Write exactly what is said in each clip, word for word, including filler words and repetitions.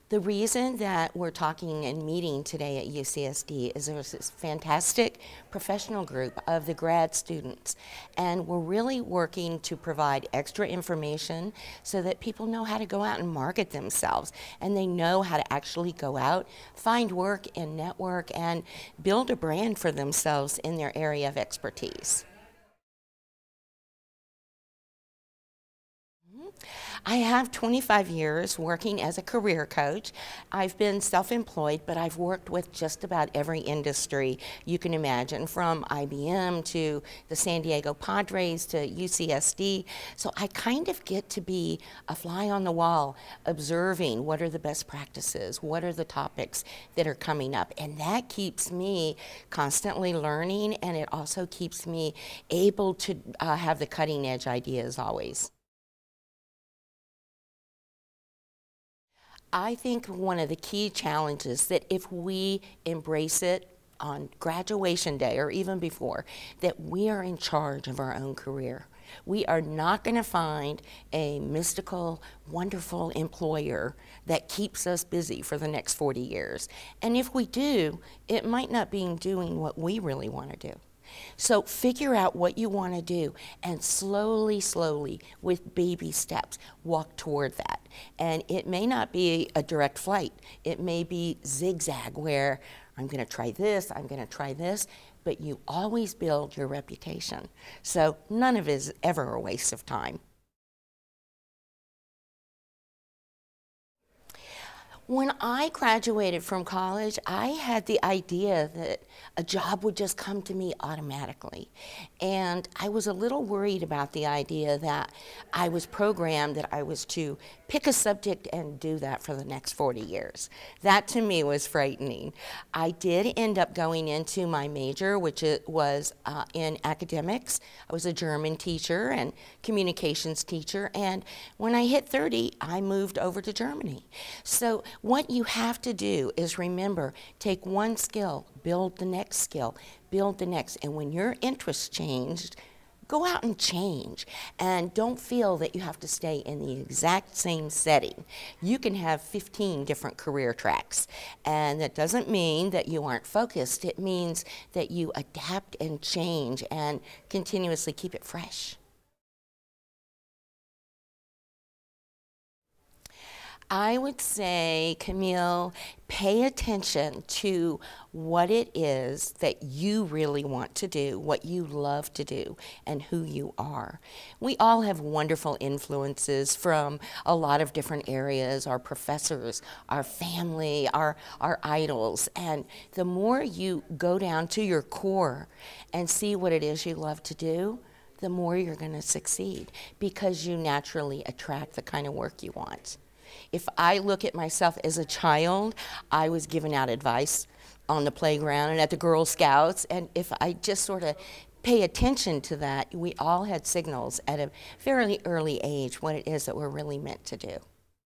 The reason that we're talking and meeting today at U C S D is there's this fantastic professional group of the grad students, and we're really working to provide extra information so that people know how to go out and market themselves, and they know how to actually go out, find work and network, and build a brand for themselves in their area of expertise. I have twenty-five years working as a career coach. I've been self-employed, but I've worked with just about every industry you can imagine, from I B M to the San Diego Padres to U C S D. So I kind of get to be a fly on the wall, observing what are the best practices, what are the topics that are coming up. And that keeps me constantly learning, and it also keeps me able to uh, have the cutting edge ideas always. I think one of the key challenges that if we embrace it on graduation day or even before, that we are in charge of our own career. We are not going to find a mystical, wonderful employer that keeps us busy for the next forty years. And if we do, it might not be doing what we really want to do. So figure out what you want to do and slowly, slowly, with baby steps, walk toward that. And it may not be a direct flight. It may be zigzag, where I'm going to try this, I'm going to try this, but you always build your reputation. So none of it is ever a waste of time. When I graduated from college, I had the idea that a job would just come to me automatically. And I was a little worried about the idea that I was programmed that I was to pick a subject and do that for the next forty years. That to me was frightening. I did end up going into my major, which it was uh, in academics. I was a German teacher and communications teacher, and when I hit thirty, I moved over to Germany. So what you have to do is remember, take one skill, build the next skill, build the next, and when your interests changed, go out and change, and don't feel that you have to stay in the exact same setting. You can have fifteen different career tracks, and that doesn't mean that you aren't focused. It means that you adapt and change and continuously keep it fresh. I would say, Camille, pay attention to what it is that you really want to do, what you love to do, and who you are. We all have wonderful influences from a lot of different areas, our professors, our family, our, our idols, and the more you go down to your core and see what it is you love to do, the more you're going to succeed, because you naturally attract the kind of work you want. If I look at myself as a child, I was giving out advice on the playground and at the Girl Scouts, and if I just sort of pay attention to that, we all had signals at a fairly early age what it is that we're really meant to do.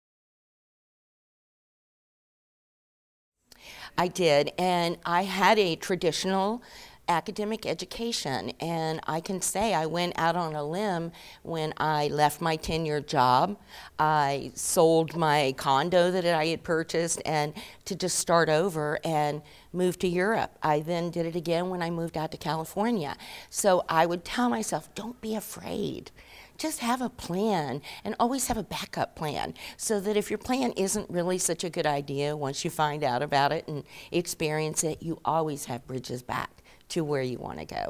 I did, and I had a traditional academic education, and I can say I went out on a limb when I left my ten-year job. I sold my condo that I had purchased and to just start over and move to Europe. I then did it again when I moved out to California. So I would tell myself, don't be afraid. Just have a plan, and always have a backup plan, so that if your plan isn't really such a good idea, once you find out about it and experience it, you always have bridges back to where you want to go.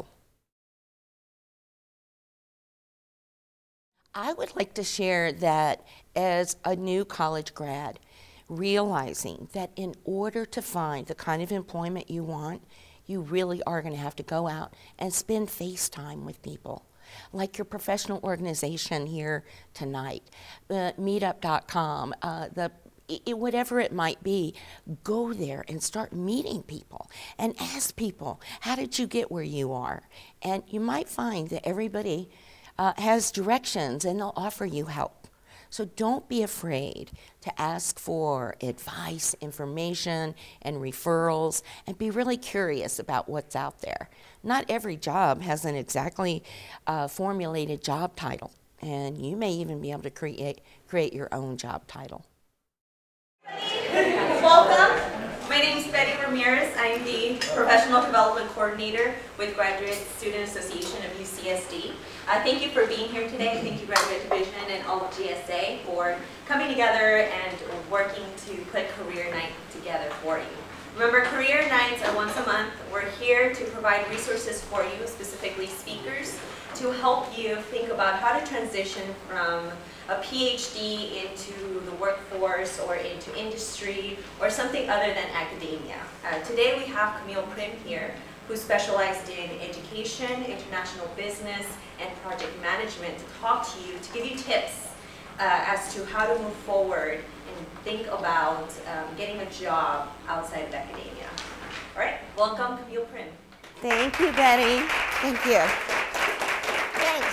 I would like to share that as a new college grad, realizing that in order to find the kind of employment you want, you really are going to have to go out and spend face time with people. Like your professional organization here tonight, uh, meetup dot com, uh, the It, whatever it might be, go there and start meeting people and ask people, how did you get where you are? And you might find that everybody uh, has directions and they'll offer you help. So don't be afraid to ask for advice, information, and referrals, and be really curious about what's out there. Not every job has an exactly uh, formulated job title, and you may even be able to create, create your own job title. Welcome. My name is Betty Ramirez. I'm the Professional Development Coordinator with Graduate Student Association of U C S D. Uh, thank you for being here today. Thank you, Graduate Division and all of G S A, for coming together and working to put Career Night together for you. Remember, Career Nights are once a month. We're here to provide resources for you, specifically speakers, to help you think about how to transition from a P H D into the workforce or into industry or something other than academia. Uh, today we have Camille Prim here, who specialized in education, international business, and project management, to talk to you, to give you tips uh, as to how to move forward and think about um, getting a job outside of academia. All right, welcome Camille Prim. Thank you, Betty. Thank you. Thanks.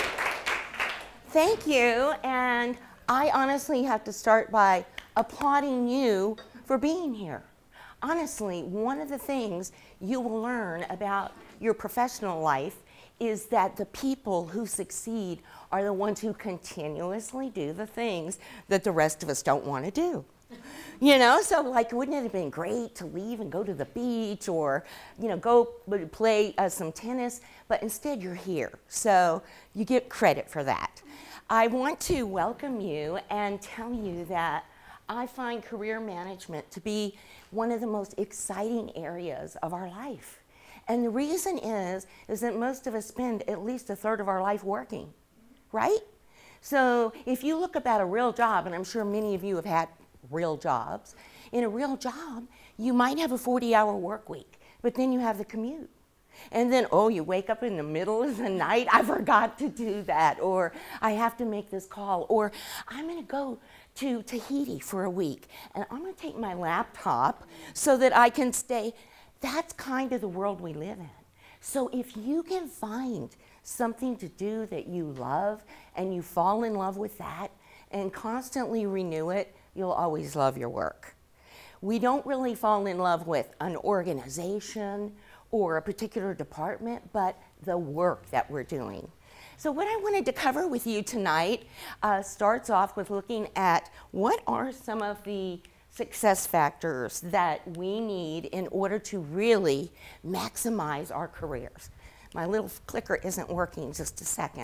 Thank you, and I honestly have to start by applauding you for being here. Honestly, one of the things you will learn about your professional life is that the people who succeed are the ones who continuously do the things that the rest of us don't want to do. You know, so like, wouldn't it have been great to leave and go to the beach or, you know, go play uh, some tennis, but instead you're here. So you get credit for that. I want to welcome you and tell you that I find career management to be one of the most exciting areas of our life. And the reason is, is that most of us spend at least a third of our life working, right? So if you look about a real job, and I'm sure many of you have had real jobs, in a real job, you might have a forty hour work week, but then you have the commute. And then, oh, you wake up in the middle of the night, I forgot to do that, or I have to make this call, or I'm gonna go to Tahiti for a week, and I'm gonna take my laptop so that I can stay. That's kind of the world we live in. So if you can find something to do that you love, and you fall in love with that, and constantly renew it, you'll always love your work. We don't really fall in love with an organization or a particular department, but the work that we're doing. So what I wanted to cover with you tonight uh, starts off with looking at what are some of the success factors that we need in order to really maximize our careers. My little clicker isn't working, just a second.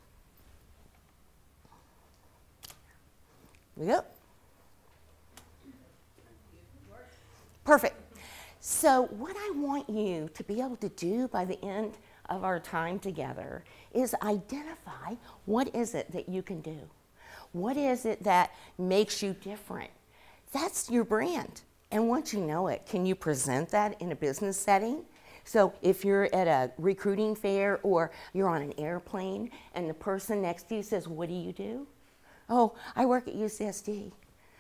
Yep. Perfect. So what I want you to be able to do by the end of our time together is identify what is it that you can do. What is it that makes you different? That's your brand. And once you know it, can you present that in a business setting? So if you're at a recruiting fair or you're on an airplane and the person next to you says, what do you do? Oh, I work at U C S D.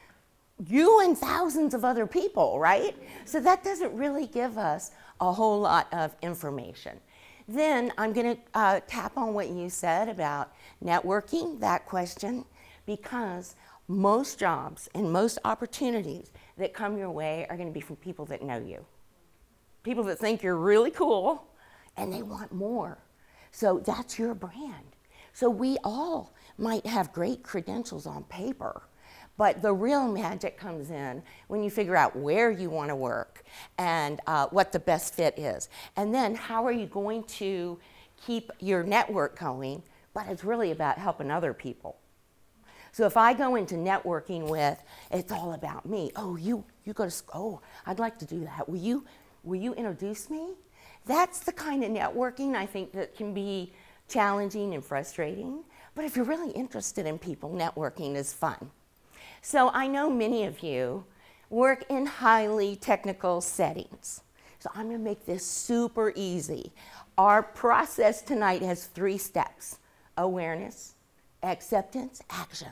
You and thousands of other people, right? So that doesn't really give us a whole lot of information. Then I'm going to uh, tap on what you said about networking, that question, because most jobs and most opportunities that come your way are going to be from people that know you. People that think you're really cool and they want more. So that's your brand. So we all might have great credentials on paper, but the real magic comes in when you figure out where you want to work and uh, what the best fit is. And then how are you going to keep your network going? But it's really about helping other people. So if I go into networking with, it's all about me. Oh, you, you go to school. Oh, I'd like to do that. Will you, will you introduce me? That's the kind of networking I think that can be challenging and frustrating. But if you're really interested in people, networking is fun. So I know many of you work in highly technical settings. So I'm going to make this super easy. Our process tonight has three steps: awareness, acceptance, action.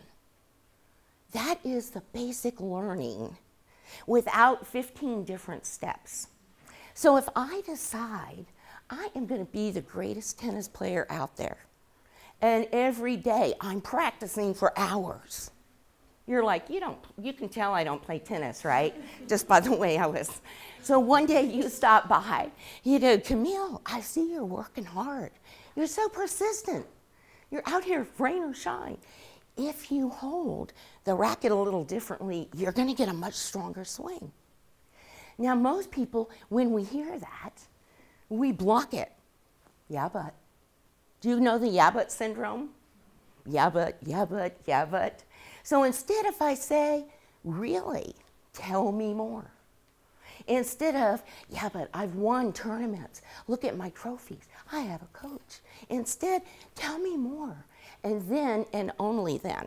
That is the basic learning without fifteen different steps. So if I decide I am going to be the greatest tennis player out there, and every day I'm practicing for hours, you're like, you don't, you can tell I don't play tennis, right? Just by the way I was. So one day you stop by, you go, Camille, I see you're working hard. You're so persistent. You're out here, rain or shine. if you hold the racket a little differently, you're going to get a much stronger swing. Now, most people, when we hear that, we block it. Yeah, but. Do you know the yeah, but syndrome? Yeah, but, yeah, but, yeah, but. So instead, if I say, really, tell me more. Instead of, yeah, but I've won tournaments. Look at my trophies. I have a coach. Instead, tell me more. And then, and only then,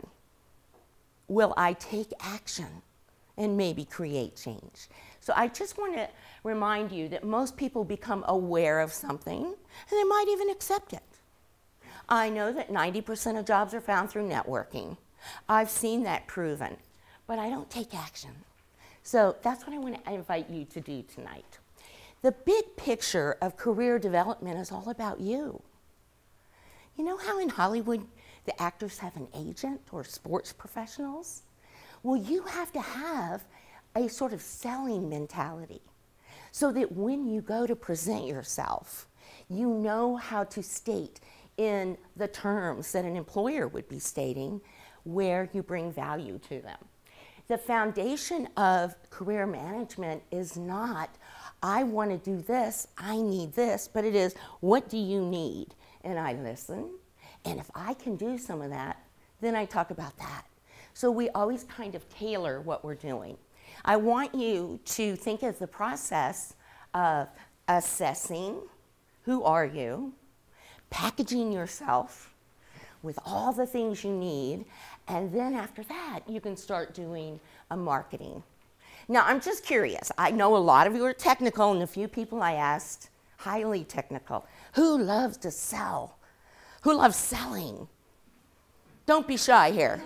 will I take action and maybe create change. So I just want to remind you that most people become aware of something, and they might even accept it. I know that ninety percent of jobs are found through networking. I've seen that proven, but I don't take action. So that's what I want to invite you to do tonight. The big picture of career development is all about you. You know how in Hollywood the actors have an agent or sports professionals? Well, you have to have a sort of selling mentality so that when you go to present yourself, you know how to state in the terms that an employer would be stating where you bring value to them. The foundation of career management is not, I want to do this, I need this, but it is, what do you need? And I listen, and if I can do some of that, then I talk about that. So we always kind of tailor what we're doing. I want you to think of the process of assessing who are you, packaging yourself with all the things you need, and then after that, you can start doing a marketing. Now, I'm just curious. I know a lot of you are technical, and a few people I asked, highly technical. Who loves to sell? Who loves selling? Don't be shy here.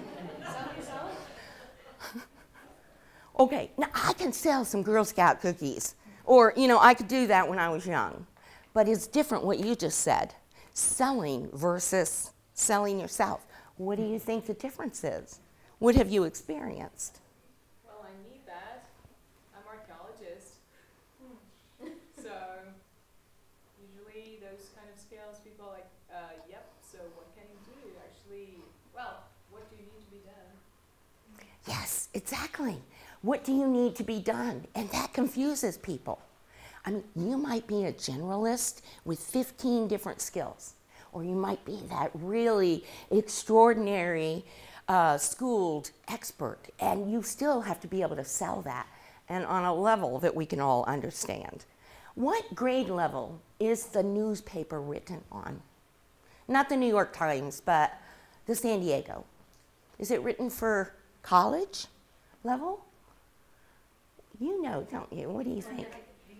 Okay, now I can sell some Girl Scout cookies. Or, you know, I could do that when I was young. But it's different what you just said. Selling versus selling yourself. What do you think the difference is? What have you experienced? Well, I need that. I'm an archaeologist. So usually those kind of skills, people are like, uh, yep, so what can you do? Actually, well, what do you need to be done? Yes, exactly. What do you need to be done? And that confuses people. I mean, you might be a generalist with fifteen different skills. Or you might be that really extraordinary uh, schooled expert, and you still have to be able to sell that, and on a level that we can all understand. What grade level is the newspaper written on? Not the New York Times, but the San Diego. Is it written for college level? You know, don't you? What do you think?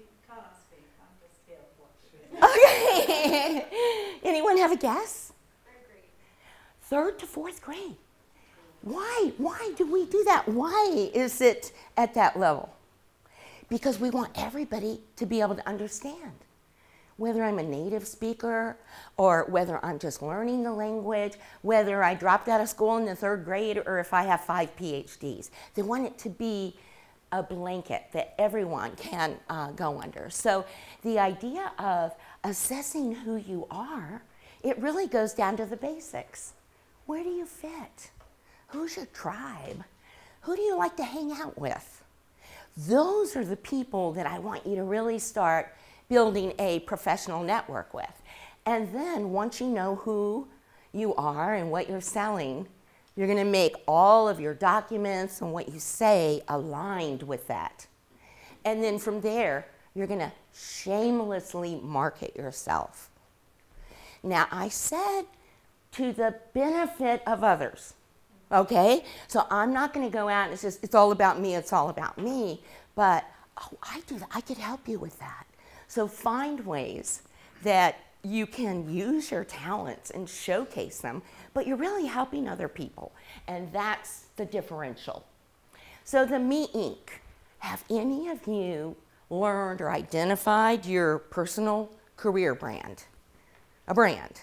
Okay. Anyone have a guess? Third grade. Third to fourth grade. Why? Why do we do that? Why is it at that level? Because we want everybody to be able to understand. Whether I'm a native speaker or whether I'm just learning the language, whether I dropped out of school in the third grade or if I have five P H Ds. They want it to be a blanket that everyone can uh, go under. So the idea of assessing who you are, it really goes down to the basics. Where do you fit? Who's your tribe? Who do you like to hang out with? Those are the people that I want you to really start building a professional network with. And then once you know who you are and what you're selling, you're going to make all of your documents and what you say aligned with that. And then from there, you're going to shamelessly market yourself. Now, I said to the benefit of others, okay? So I'm not going to go out and it's just, it's all about me, it's all about me. But, oh, I do that. I could help you with that. So find ways that you can use your talents and showcase them, but you're really helping other people. And that's the differential. So the Me Incorporated. Have any of you learned or identified your personal career brand? A brand.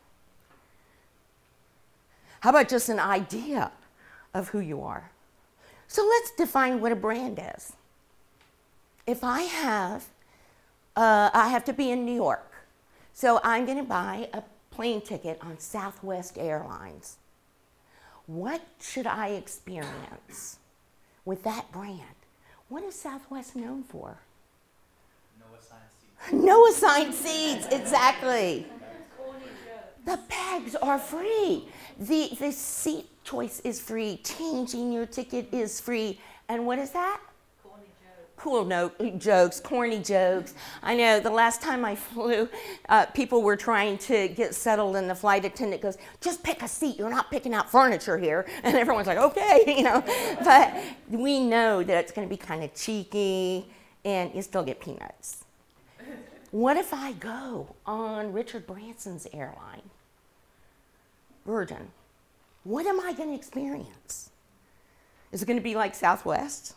How about just an idea of who you are? So let's define what a brand is. If I have, uh, I have to be in New York, so I'm going to buy a plane ticket on Southwest Airlines. what should I experience with that brand? What is Southwest known for? No assigned seats. No assigned seats, exactly. The bags are free. The, the seat choice is free. Changing your ticket is free. And what is that? Corny joke. Cool no, jokes, corny jokes. I know the last time I flew, uh, people were trying to get settled and the flight attendant goes, just pick a seat, you're not picking out furniture here. And everyone's like, okay, you know. But we know that it's gonna be kind of cheeky and you still get peanuts. What if I go on Richard Branson's airline, Virgin? What am I gonna experience? Is it gonna be like Southwest?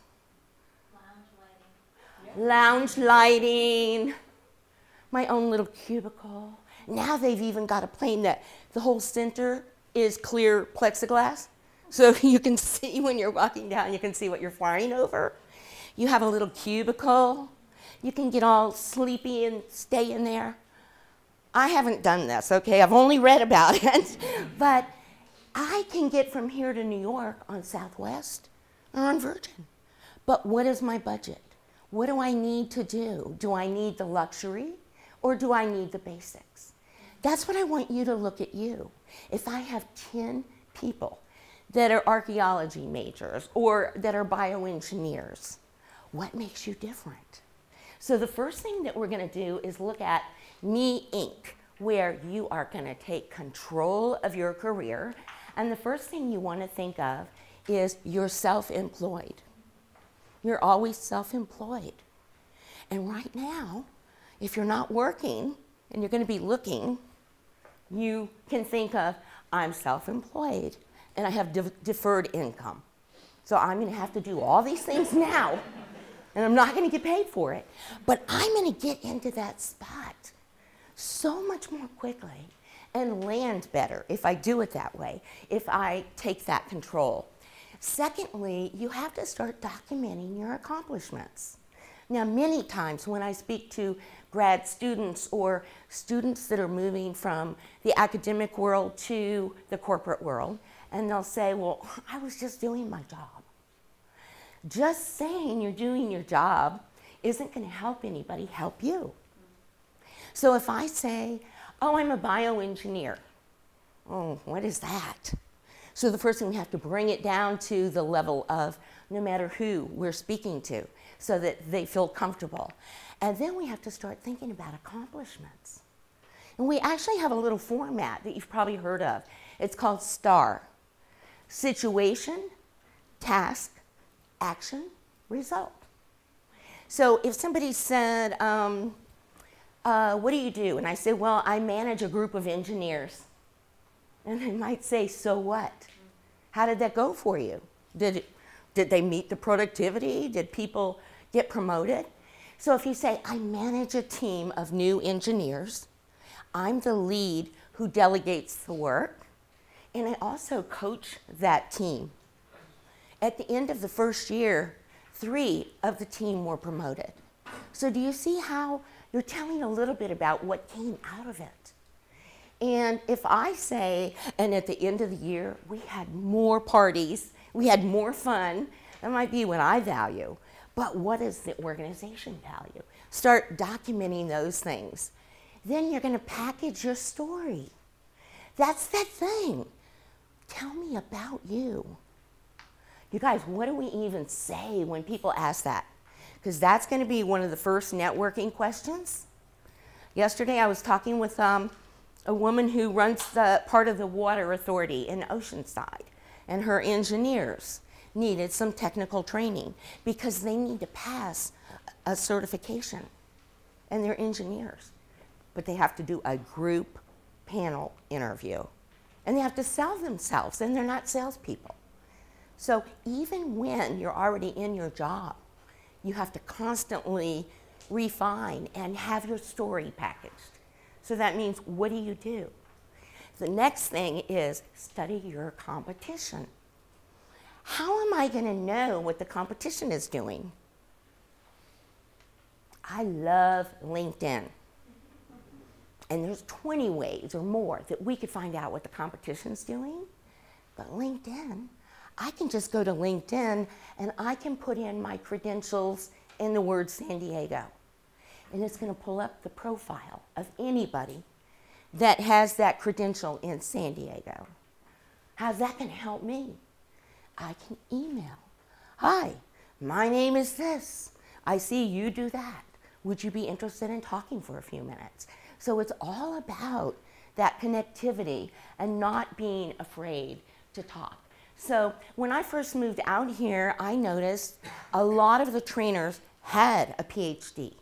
Lounge lighting, my own little cubicle. Now they've even got a plane that the whole center is clear plexiglass. So you can see when you're walking down, you can see what you're flying over. You have a little cubicle. You can get all sleepy and stay in there. I haven't done this, okay? I've only read about it. But I can get from here to New York on Southwest or on Virgin. But what is my budget? What do I need to do? Do I need the luxury or do I need the basics? That's what I want you to look at you. If I have ten people that are archaeology majors or that are bioengineers, what makes you different? So the first thing that we're gonna do is look at Me Incorporated, where you are gonna take control of your career. And the first thing you wanna think of is you're self-employed. You're always self-employed. And right now, if you're not working and you're gonna be looking, you can think of, I'm self-employed and I have de- deferred income. So I'm gonna have to do all these things now and I'm not gonna get paid for it. But I'm gonna get into that spot so much more quickly and land better if I do it that way, if I take that control. Secondly, you have to start documenting your accomplishments. Now, many times when I speak to grad students or students that are moving from the academic world to the corporate world, and they'll say, well, I was just doing my job. Just saying you're doing your job isn't going to help anybody help you. So if I say, oh, I'm a bioengineer, oh, what is that? So the first thing we have to bring it down to the level of no matter who we're speaking to so that they feel comfortable. And then we have to start thinking about accomplishments. And we actually have a little format that you've probably heard of. It's called STAR. Situation, task, action, result. So if somebody said, um, uh, what do you do? And I say, well, I manage a group of engineers. And they might say, so what? How did that go for you? Did, it, did they meet the productivity? Did people get promoted? So if you say, I manage a team of new engineers, I'm the lead who delegates the work, and I also coach that team. At the end of the first year, three of the team were promoted. So do you see how you're telling a little bit about what came out of it? And if I say, and at the end of the year, we had more parties, we had more fun, that might be what I value. But what does the organization value? Start documenting those things. Then you're going to package your story. That's that thing. Tell me about you. You guys, what do we even say when people ask that? Because that's going to be one of the first networking questions. Yesterday I was talking with um, a woman who runs the part of the water authority in Oceanside, and her engineers needed some technical training because they need to pass a certification, and they're engineers. But they have to do a group panel interview, and they have to sell themselves, and they're not salespeople. So even when you're already in your job, you have to constantly refine and have your story packaged. So that means, what do you do? The next thing is study your competition. How am I going to know what the competition is doing? I love LinkedIn. And there's twenty ways or more that we could find out what the competition's doing. But LinkedIn, I can just go to LinkedIn and I can put in my credentials in the word San Diego. And it's going to pull up the profile of anybody that has that credential in San Diego. How's that going to help me? I can email. Hi, my name is this. I see you do that. Would you be interested in talking for a few minutes? So it's all about that connectivity and not being afraid to talk. So when I first moved out here, I noticed a lot of the trainers had a P H D.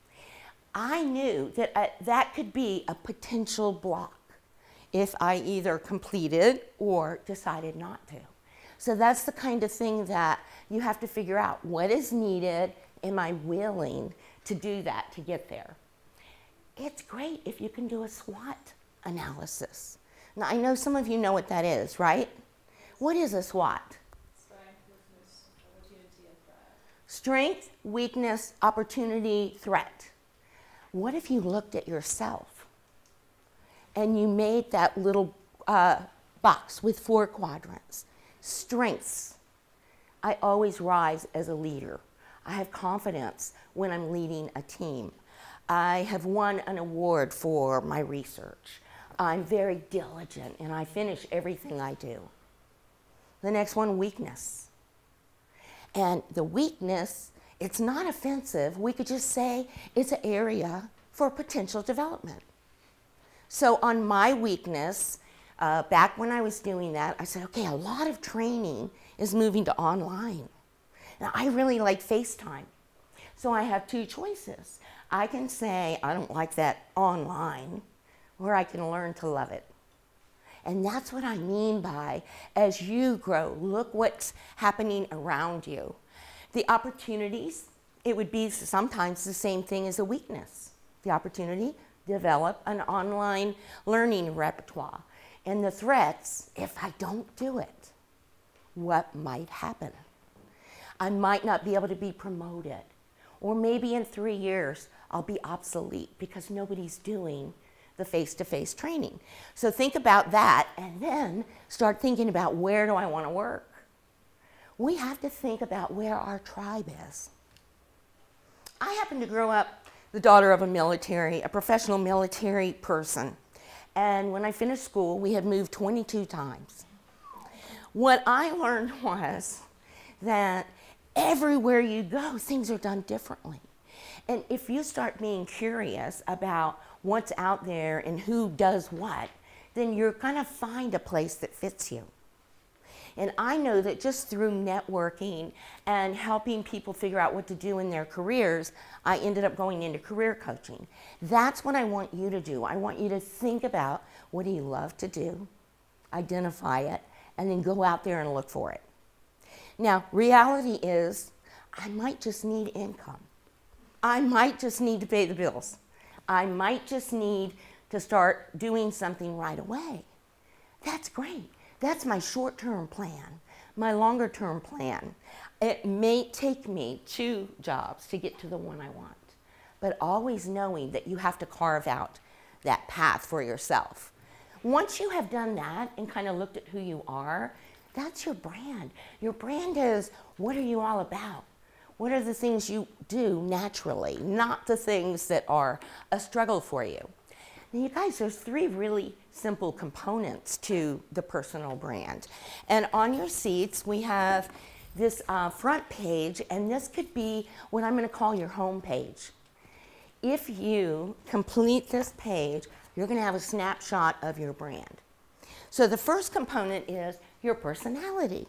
I knew that uh, that could be a potential block if I either completed or decided not to. So that's the kind of thing that you have to figure out. What is needed? Am I willing to do that to get there? It's great if you can do a SWOT analysis. Now, I know some of you know what that is, right? What is a SWOT? Strength, weakness, opportunity, and threat. Strength, weakness, opportunity, threat. What if you looked at yourself and you made that little uh, box with four quadrants? Strengths. I always rise as a leader. I have confidence when I'm leading a team. I have won an award for my research. I'm very diligent and I finish everything I do. The next one, weakness. And the weakness, it's not offensive. We could just say it's an area for potential development. So on my weakness, uh, back when I was doing that, I said, okay, a lot of training is moving to online. Now, I really like FaceTime. So I have two choices. I can say, I don't like that online, or I can learn to love it. And that's what I mean by, as you grow, look what's happening around you. The opportunities, it would be sometimes the same thing as a weakness. The opportunity, develop an online learning repertoire. And the threats, if I don't do it, what might happen? I might not be able to be promoted. Or maybe in three years, I'll be obsolete because nobody's doing the face-to-face training. So think about that and then start thinking about, where do I want to work? We have to think about where our tribe is. I happen to grow up the daughter of a military, a professional military person. And when I finished school, we had moved twenty-two times. What I learned was that everywhere you go, things are done differently. And if you start being curious about what's out there and who does what, then you're going to find a place that fits you. And I know that just through networking and helping people figure out what to do in their careers, I ended up going into career coaching. That's what I want you to do. I want you to think about, what do you love to do, identify it, and then go out there and look for it. Now, reality is, I might just need income. I might just need to pay the bills. I might just need to start doing something right away. That's great. That's my short-term plan. My longer-term plan, it may take me two jobs to get to the one I want, but always knowing that you have to carve out that path for yourself. Once you have done that and kind of looked at who you are, that's your brand. Your brand is, what are you all about? What are the things you do naturally, not the things that are a struggle for you? Now, you guys, there's three really simple components to the personal brand. And on your seats, we have this uh, front page, and this could be what I'm going to call your home page. If you complete this page, you're going to have a snapshot of your brand. So the first component is your personality.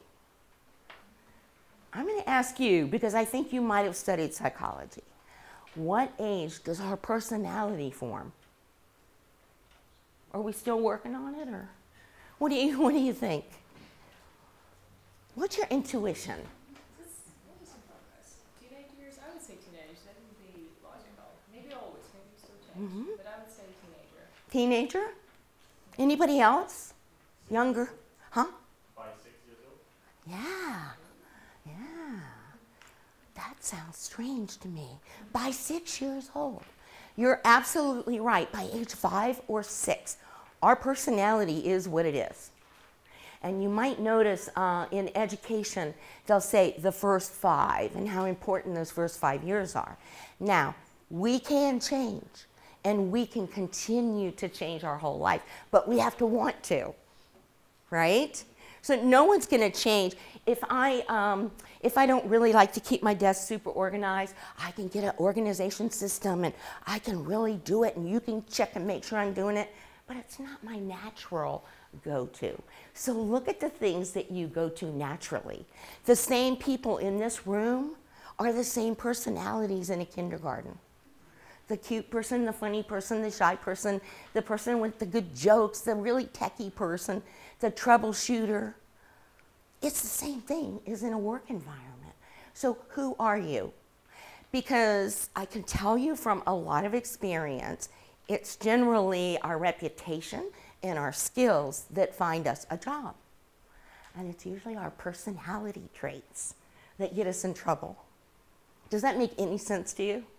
I'm going to ask you, because I think you might have studied psychology, what age does our personality form? Are we still working on it, or what do you, what do you think? What's your intuition? This is in progress. Teenage years, I would say teenage. That would be logical. Maybe always, maybe still change. Mm-hmm. But I would say teenager. Teenager? Anybody else? Younger? Huh? Five, six years old. Yeah. Yeah. That sounds strange to me. By six years old. You're absolutely right. By age five or six, our personality is what it is. And you might notice uh, in education, they'll say the first five and how important those first five years are. Now, we can change and we can continue to change our whole life, but we have to want to, right? So no one's going to change. If I, um, if I don't really like to keep my desk super organized, I can get an organization system and I can really do it and you can check and make sure I'm doing it, but it's not my natural go-to. So look at the things that you go to naturally. The same people in this room are the same personalities in a kindergarten. The cute person, the funny person, the shy person, the person with the good jokes, the really techie person, the troubleshooter. It's the same thing as in a work environment. So who are you? Because I can tell you from a lot of experience, it's generally our reputation and our skills that find us a job. And it's usually our personality traits that get us in trouble. Does that make any sense to you?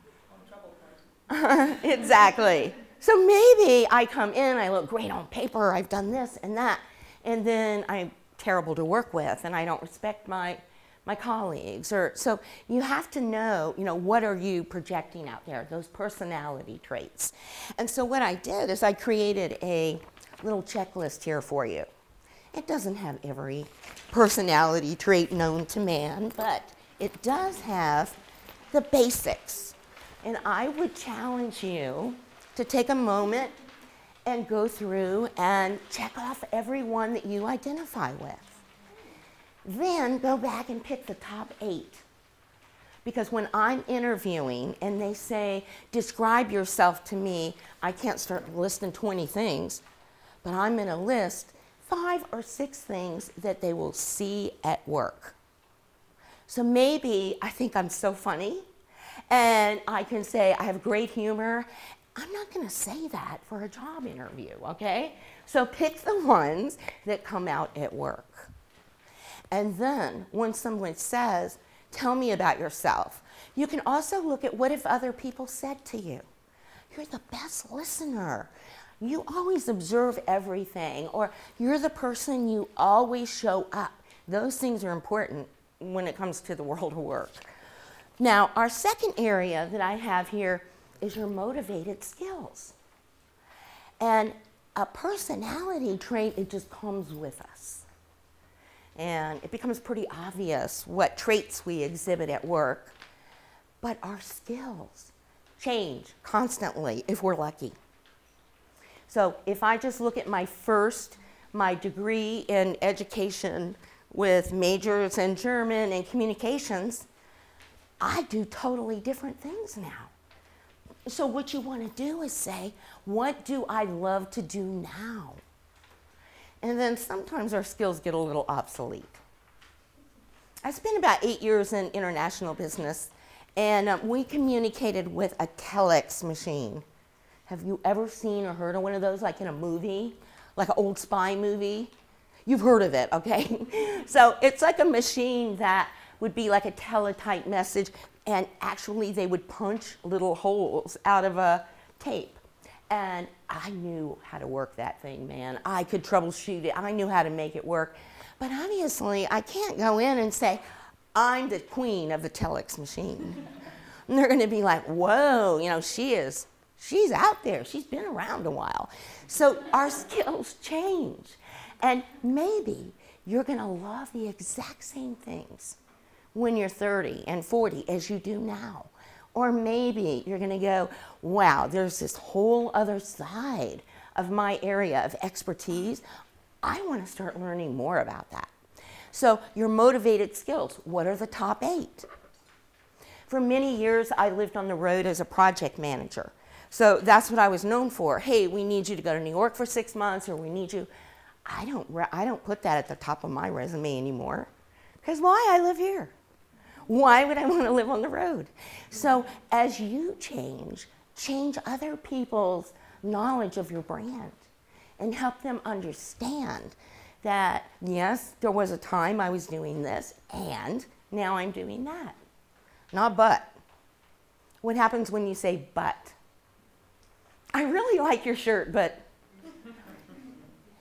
Exactly. So maybe I come in, I look great on paper, I've done this and that, and then I'm terrible to work with and I don't respect my, my colleagues. Or, so you have to know, you know, what are you projecting out there, those personality traits. And so what I did is I created a little checklist here for you. It doesn't have every personality trait known to man, but it does have the basics. And I would challenge you to take a moment and go through and check off every one that you identify with. Then go back and pick the top eight. Because when I'm interviewing and they say, describe yourself to me, I can't start listing twenty things, but I'm going to list five or six things that they will see at work. So maybe I think I'm so funny, and I can say I have great humor. I'm not going to say that for a job interview, okay? So pick the ones that come out at work. And then when someone says, tell me about yourself, you can also look at what if other people said to you. You're the best listener. You always observe everything, or you're the person you always show up. Those things are important when it comes to the world of work. Now, our second area that I have here is your motivated skills. And a personality trait, it just comes with us. And it becomes pretty obvious what traits we exhibit at work. But our skills change constantly if we're lucky. So if I just look at my first, my degree in education with majors in German and communications, I do totally different things now. So what you want to do is say, what do I love to do now? And then sometimes our skills get a little obsolete. I spent about eight years in international business, and um, we communicated with a telex machine. Have you ever seen or heard of one of those, like in a movie, like an old spy movie? You've heard of it, okay? So it's like a machine that would be like a teletype message, and actually they would punch little holes out of a tape. And I knew how to work that thing, man. I could troubleshoot it. I knew how to make it work. But obviously, I can't go in and say, I'm the queen of the telex machine. And they're going to be like, whoa, you know, she is, she's out there. She's been around a while. So our skills change. And maybe you're going to love the exact same things when you're thirty and forty as you do now. Or maybe you're going to go, wow, there's this whole other side of my area of expertise. I want to start learning more about that. So your motivated skills, what are the top eight? For many years, I lived on the road as a project manager. So that's what I was known for. Hey, we need you to go to New York for six months, or we need you. I don't, I don't put that at the top of my resume anymore. Because why? I live here. Why would I want to live on the road? So as you change, change other people's knowledge of your brand and help them understand that, yes, there was a time I was doing this, and now I'm doing that. Not but. What happens when you say but? I really like your shirt, but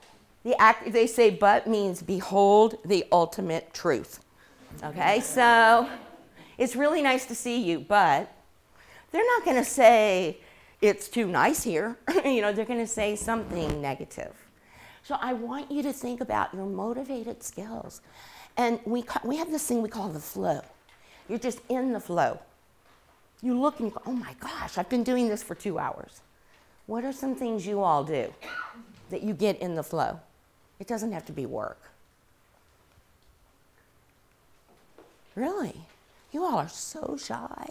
The act, they say but means behold the ultimate truth. Okay, so it's really nice to see you, but they're not going to say it's too nice here. You know, they're going to say something negative. So I want you to think about your motivated skills. And we, we have this thing we call the flow. You're just in the flow. You look and you go, oh my gosh, I've been doing this for two hours. What are some things you all do that you get in the flow? It doesn't have to be work. Really? You all are so shy.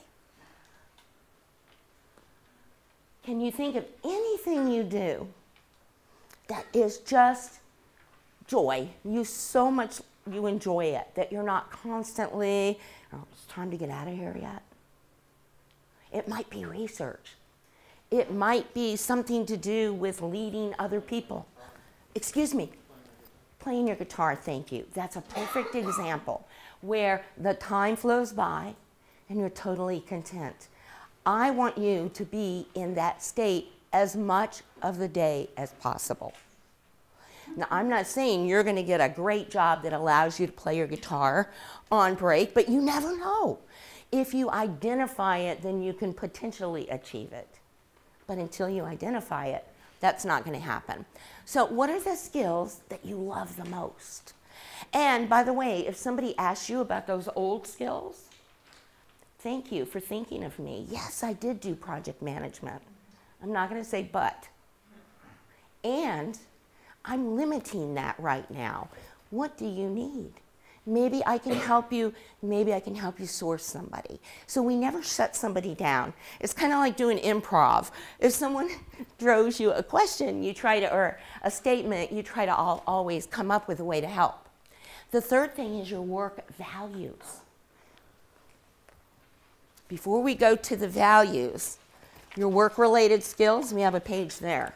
Can you think of anything you do that is just joy? You so much, you enjoy it, that you're not constantly, oh, it's time to get out of here yet. It might be research. It might be something to do with leading other people. Excuse me, playing your guitar, thank you. That's a perfect example where the time flows by and you're totally content. I want you to be in that state as much of the day as possible. Now, I'm not saying you're going to get a great job that allows you to play your guitar on break, but you never know. If you identify it, then you can potentially achieve it. But until you identify it, that's not going to happen. So what are the skills that you love the most? And by the way, if somebody asks you about those old skills, thank you for thinking of me. Yes, I did do project management. I'm not going to say but. And I'm limiting that right now. What do you need? Maybe I can help you, maybe I can help you source somebody. So we never shut somebody down. It's kind of like doing improv. If someone throws you a question, you try to, or a statement, you try to all, always come up with a way to help. The third thing is your work values. Before we go to the values, your work-related skills, we have a page there.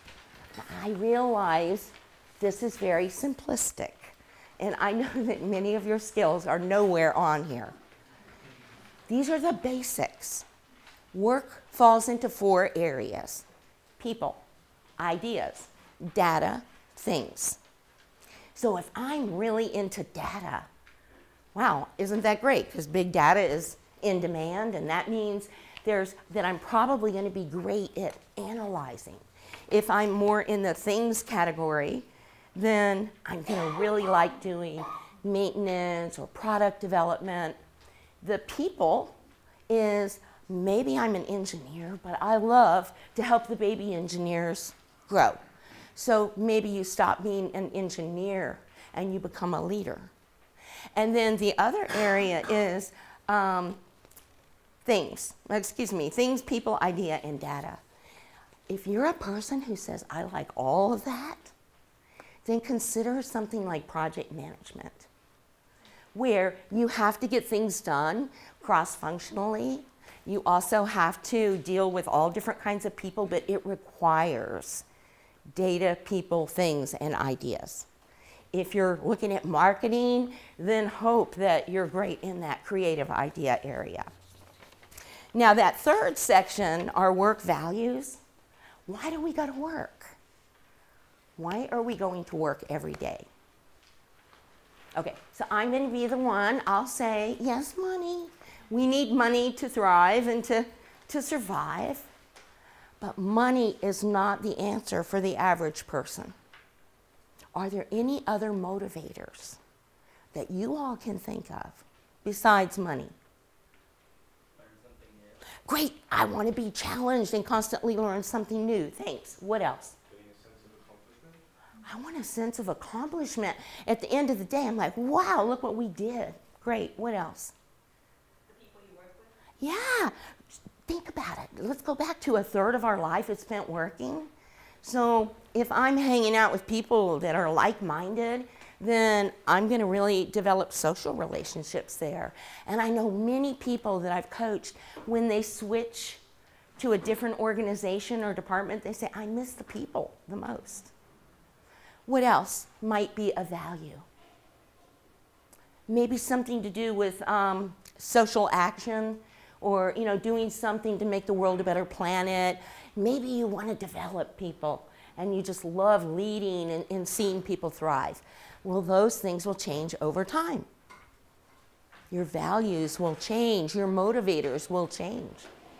I realize this is very simplistic, and I know that many of your skills are nowhere on here. These are the basics. Work falls into four areas: people, ideas, data, things. So if I'm really into data, wow, isn't that great? Because big data is in demand, and that means there's, that I'm probably going to be great at analyzing. If I'm more in the things category, then I'm going to really like doing maintenance or product development. The people is, maybe I'm an engineer, but I love to help the baby engineers grow. So maybe you stop being an engineer and you become a leader. And then the other area is um, things, excuse me, things, people, idea, and data. If you're a person who says, I like all of that, then consider something like project management, where you have to get things done cross-functionally. You also have to deal with all different kinds of people, but it requires data, people, things, and ideas. If you're looking at marketing, then hope that you're great in that creative idea area. Now that third section, our work values, why do we go to work? Why are we going to work every day? Okay, so I'm going to be the one, I'll say, yes, money. We need money to thrive and to, to survive. But money is not the answer for the average person. Are there any other motivators that you all can think of besides money? Great, I want to be challenged and constantly learn something new. Thanks. What else? Getting a sense of accomplishment. I want a sense of accomplishment. At the end of the day, I'm like, wow, look what we did. Great. What else? The people you work with? Yeah. Think about it. Let's go back to a third of our life is spent working. So if I'm hanging out with people that are like-minded, then I'm going to really develop social relationships there. And I know many people that I've coached, when they switch to a different organization or department, they say, I miss the people the most. What else might be a value? Maybe something to do with um, social action, or you know, doing something to make the world a better planet. Maybe you want to develop people and you just love leading and, and seeing people thrive. Well, those things will change over time. Your values will change. Your motivators will change.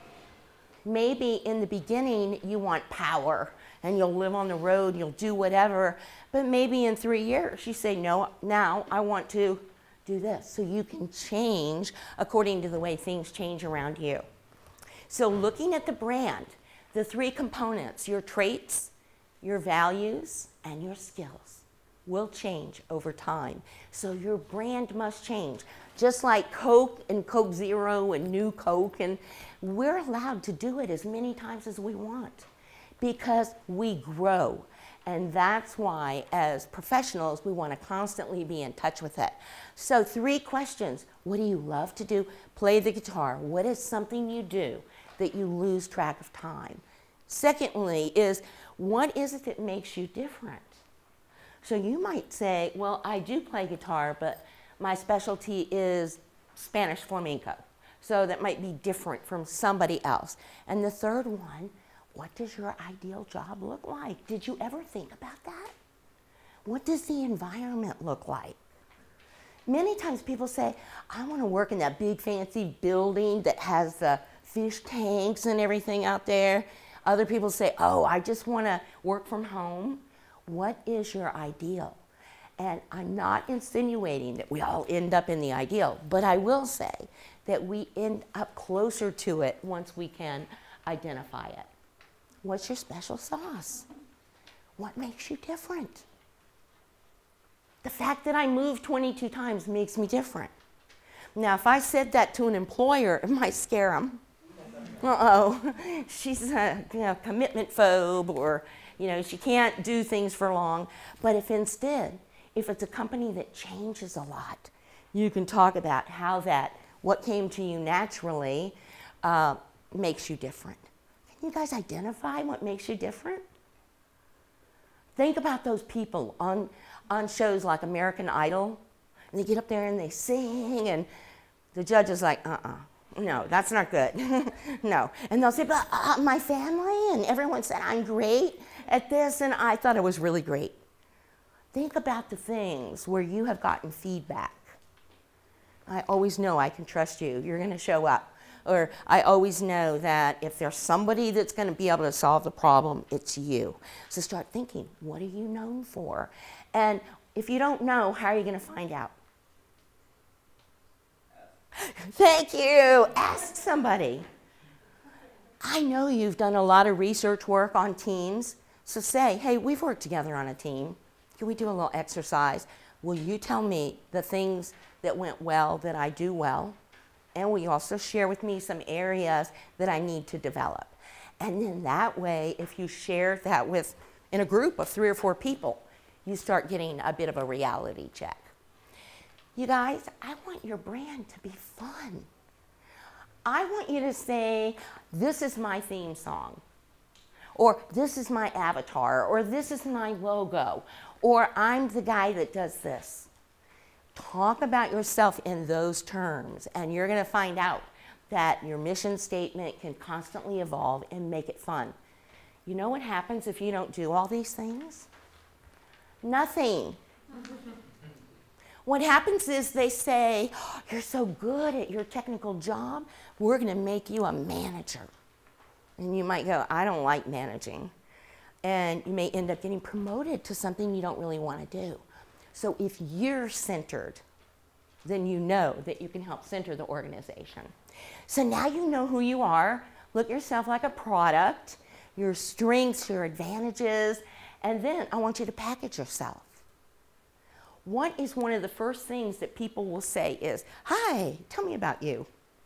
Maybe in the beginning you want power and you'll live on the road, you'll do whatever, but maybe in three years you say, no, now I want to do this. So you can change according to the way things change around you. So looking at the brand, the three components, your traits, your values, and your skills will change over time. So your brand must change. Just like Coke and Coke Zero and New Coke, and we're allowed to do it as many times as we want because we grow. And that's why, as professionals, we want to constantly be in touch with it. So three questions. What do you love to do? Play the guitar. What is something you do that you lose track of time? Secondly is, what is it that makes you different? So you might say, well, I do play guitar, but my specialty is Spanish flamenco. So that might be different from somebody else. And the third one, what does your ideal job look like? Did you ever think about that? What does the environment look like? Many times people say, I want to work in that big fancy building that has the fish tanks and everything out there. Other people say, oh, I just want to work from home. What is your ideal? And I'm not insinuating that we all end up in the ideal, but I will say that we end up closer to it once we can identify it. What's your special sauce? What makes you different? The fact that I moved twenty-two times makes me different. Now, if I said that to an employer, it might scare them. Uh-oh, she's a you know, commitment phobe, or you know, she can't do things for long. But if instead, if it's a company that changes a lot, you can talk about how that, what came to you naturally, uh, makes you different. Can you guys identify what makes you different? Think about those people on, on shows like American Idol, and they get up there and they sing, and the judge is like, uh-uh, no, that's not good, no. And they'll say, but uh, my family, and everyone said I'm great at this, and I thought it was really great. Think about the things where you have gotten feedback. I always know I can trust you. You're going to show up. Or I always know that if there's somebody that's going to be able to solve the problem, it's you. So start thinking, what are you known for? And if you don't know, how are you going to find out? Thank you. Ask somebody. I know you've done a lot of research work on teams. So say, hey, we've worked together on a team. Can we do a little exercise? Will you tell me the things that went well that I do well? And will you also share with me some areas that I need to develop? And then that way, if you share that with, in a group of three or four people, you start getting a bit of a reality check. You guys, I want your brand to be fun. I want you to say, this is my theme song, or this is my avatar, or this is my logo, or I'm the guy that does this. Talk about yourself in those terms, and you're going to find out that your mission statement can constantly evolve and make it fun. You know what happens if you don't do all these things? Nothing. What happens is they say, oh, you're so good at your technical job, we're going to make you a manager. And you might go, I don't like managing. And you may end up getting promoted to something you don't really want to do. So if you're centered, then you know that you can help center the organization. So now you know who you are. Look at yourself like a product, your strengths, your advantages, and then I want you to package yourself. What is one of the first things that people will say is, hi, tell me about you.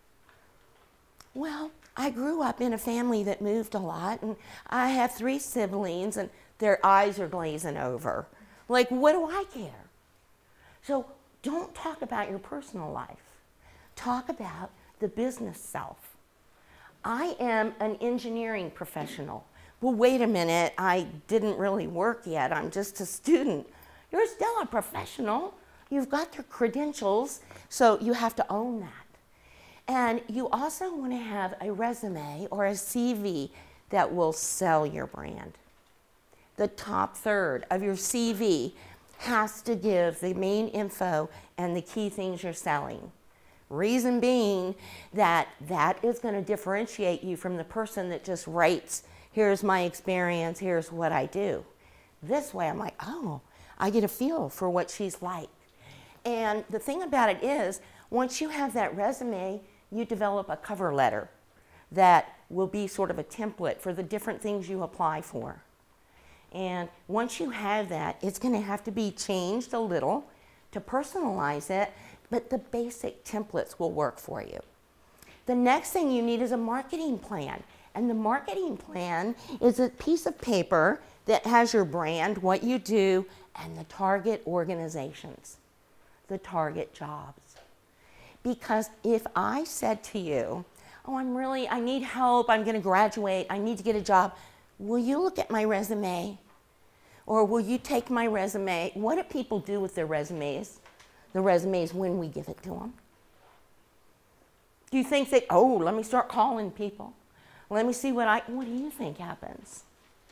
Well, I grew up in a family that moved a lot, and I have three siblings, and their eyes are glazing over. Like, what do I care? So don't talk about your personal life. Talk about the business self. I am an engineering professional. Well, wait a minute, I didn't really work yet. I'm just a student. You're still a professional. You've got your credentials, so you have to own that. And you also want to have a resume or a C V that will sell your brand. The top third of your C V has to give the main info and the key things you're selling. Reason being that that is going to differentiate you from the person that just writes, here's my experience, here's what I do. This way I'm like, oh, I get a feel for what she's like. And the thing about it is, once you have that resume, you develop a cover letter that will be sort of a template for the different things you apply for. And once you have that, it's going to have to be changed a little to personalize it, but the basic templates will work for you. The next thing you need is a marketing plan. And the marketing plan is a piece of paper that has your brand, what you do, and the target organizations, the target jobs. Because if I said to you, oh, I'm really, I need help, I'm going to graduate, I need to get a job, will you look at my resume? Or will you take my resume? What do people do with their resumes? The resumes when we give it to them. Do you think that, oh, let me start calling people? Let me see what I, what do you think happens?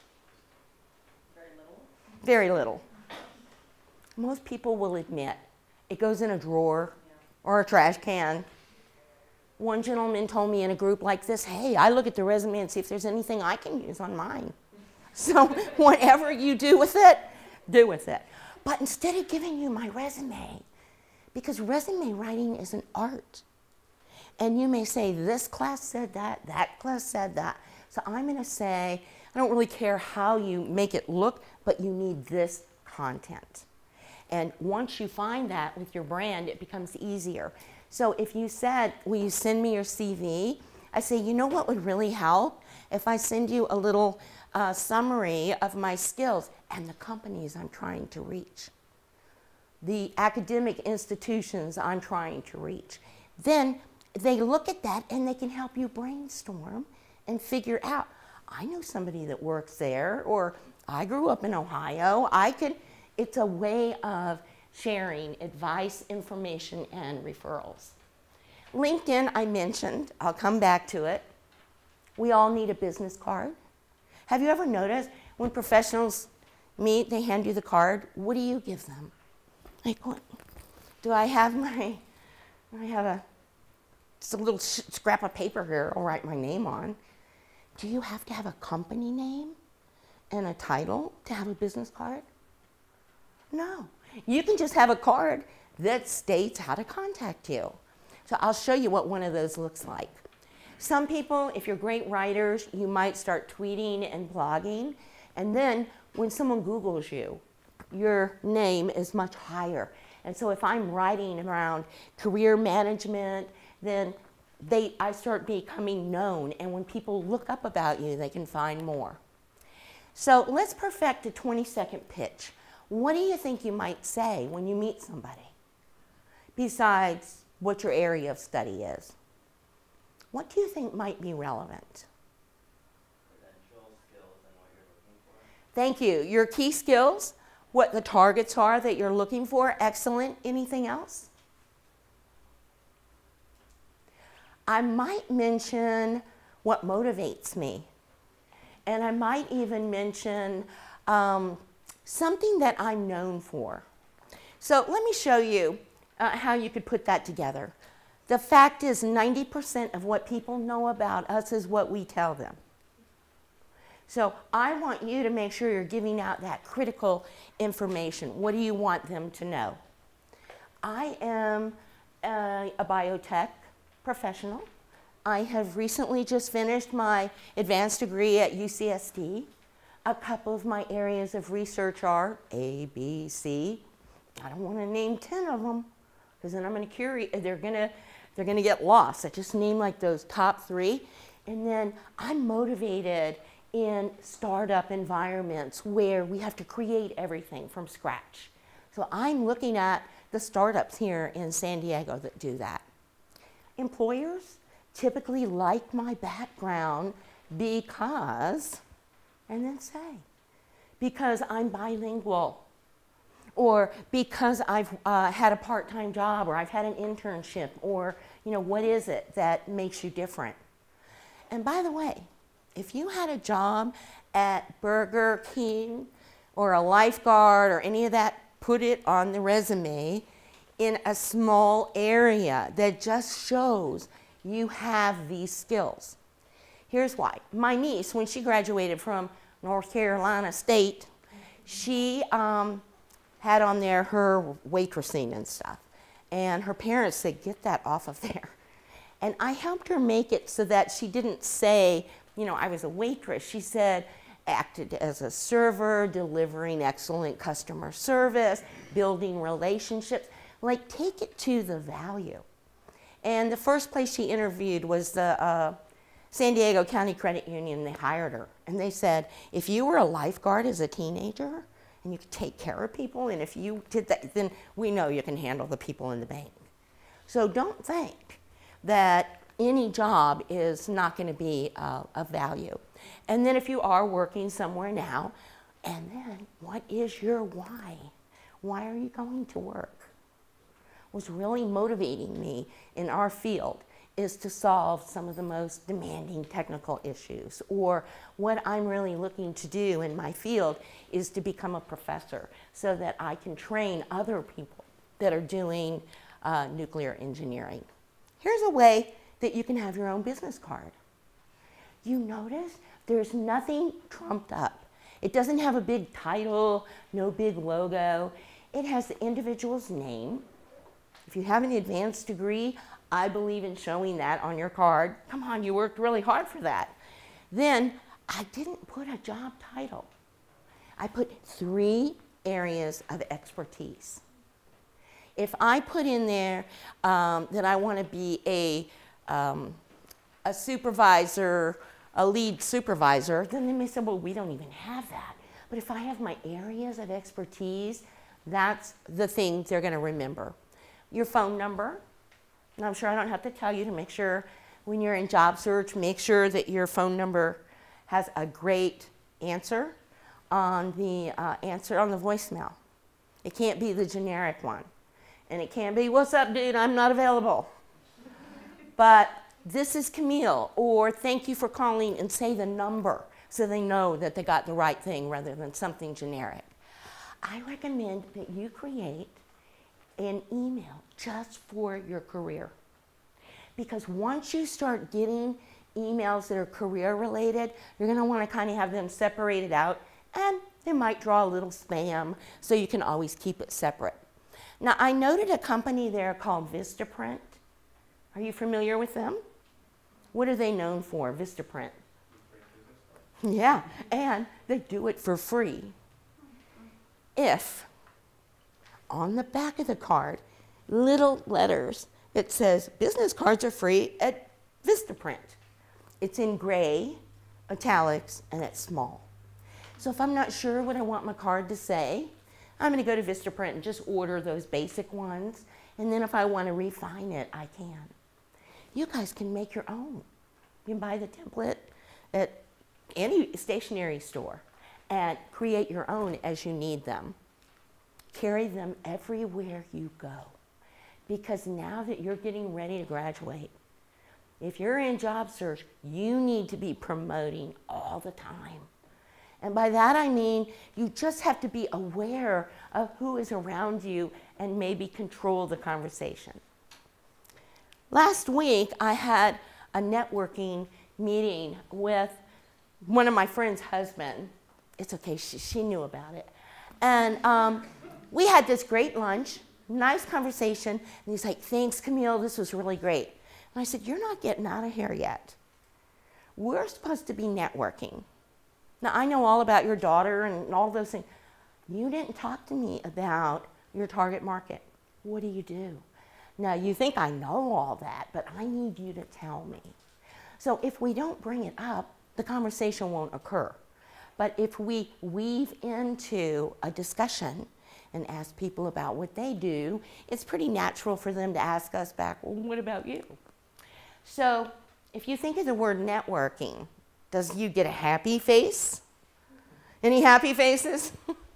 Very little. Very little. Most people will admit it goes in a drawer or a trash can. One gentleman told me in a group like this, hey, I look at the resume and see if there's anything I can use on mine. So whatever you do with it, do with it. But instead of giving you my resume, because resume writing is an art. And you may say, this class said that, that class said that. So I'm going to say, I don't really care how you make it look, but you need this content. And once you find that with your brand, it becomes easier. So if you said, will you send me your C V? I say, you know what would really help? If I send you a little uh, summary of my skills and the companies I'm trying to reach, the academic institutions I'm trying to reach. Then they look at that and they can help you brainstorm and figure out, I know somebody that works there, or I grew up in Ohio. I could, it's a way of sharing advice, information, and referrals. LinkedIn, I mentioned, I'll come back to it. We all need a business card. Have you ever noticed when professionals meet, they hand you the card, what do you give them? Like, what? Do I have my, I have a, just a little scrap of paper here I'll write my name on. Do you have to have a company name and a title to have a business card? No. You can just have a card that states how to contact you. So I'll show you what one of those looks like. Some people, if you're great writers, you might start tweeting and blogging. And then when someone Googles you, your name is much higher. And so if I'm writing around career management, then they, I start becoming known. And when people look up about you, they can find more. So let's perfect a twenty second pitch. What do you think you might say when you meet somebody? Besides what your area of study is. What do you think might be relevant? Credentials, skills, and what you're looking for. Thank you. Your key skills, what the targets are that you're looking for. Excellent. Anything else? I might mention what motivates me. And I might even mention um, something that I'm known for. So let me show you uh, how you could put that together. The fact is ninety percent of what people know about us is what we tell them. So I want you to make sure you're giving out that critical information. What do you want them to know? I am uh, a biotech professional. I have recently just finished my advanced degree at U C S D. A couple of my areas of research are A, B, C. I don't want to name ten of them because then I'm going to curi- they're going to they're going to get lost. I just name like those top three. And then I'm motivated in startup environments where we have to create everything from scratch. So I'm looking at the startups here in San Diego that do that. Employers typically like my background because, and then say, because I'm bilingual, or because I've uh, had a part-time job, or I've had an internship, or, you know, what is it that makes you different? And by the way, If you had a job at Burger King or a lifeguard or any of that, put it on the resume in a small area that just shows you have these skills. Here's why. My niece, when she graduated from North Carolina State, she um, had on there her waitressing and stuff. And her parents said, get that off of there. And I helped her make it so that she didn't say, you know, I was a waitress. She said, acted as a server, delivering excellent customer service, building relationships. Like, take it to the value. And the first place she interviewed was the uh, San Diego County Credit Union. They hired her. And they said, if you were a lifeguard as a teenager, and you could take care of people, and if you did that, then we know you can handle the people in the bank. So don't think that any job is not going to be uh, of value. And then if you are working somewhere now, and then what is your why? Why are you going to work? What's really motivating me in our field is to solve some of the most demanding technical issues. Or what I'm really looking to do in my field is to become a professor so that I can train other people that are doing uh, nuclear engineering. Here's a way that you can have your own business card. You notice there's nothing trumped up. It doesn't have a big title, no big logo. It has the individual's name. If you have an advanced degree, I believe in showing that on your card. Come on, you worked really hard for that. Then I didn't put a job title. I put three areas of expertise. If I put in there um, that I want to be a, um, a supervisor, a lead supervisor, then they may say, well, we don't even have that. But if I have my areas of expertise, that's the thing they're going to remember. Your phone number. And I'm sure I don't have to tell you to make sure when you're in job search, make sure that your phone number has a great answer on the uh, answer on the voicemail. It can't be the generic one. And it can't be, what's up, dude, I'm not available. But this is Camille, or thank you for calling, and say the number so they know that they got the right thing rather than something generic. I recommend that you create an email just for your career. Because once you start getting emails that are career related, you're going to want to kind of have them separated out, and they might draw a little spam, so you can always keep it separate. Now, I noted a company there called Vistaprint. Are you familiar with them? What are they known for, Vistaprint? Yeah, and they do it for free. If on the back of the card, little letters, it says business cards are free at Vistaprint. It's in gray, italics, and it's small. So if I'm not sure what I want my card to say, I'm going to go to Vistaprint and just order those basic ones. And then if I want to refine it, I can. You guys can make your own. You can buy the template at any stationery store and create your own as you need them. Carry them everywhere you go. Because now that you're getting ready to graduate, if you're in job search, you need to be promoting all the time. And by that I mean you just have to be aware of who is around you and maybe control the conversation. Last week I had a networking meeting with one of my friend's husband. It's okay, she, she knew about it. And um, we had this great lunch, nice conversation, and he's like, thanks, Camille, this was really great. And I said, you're not getting out of here yet. We're supposed to be networking. Now, I know all about your daughter and all those things. You didn't talk to me about your target market. What do you do? Now, you think I know all that, but I need you to tell me. So if we don't bring it up, the conversation won't occur. But if we weave into a discussion and ask people about what they do, it's pretty natural for them to ask us back, well, what about you? So if you think of the word networking, does you get a happy face? Any happy faces?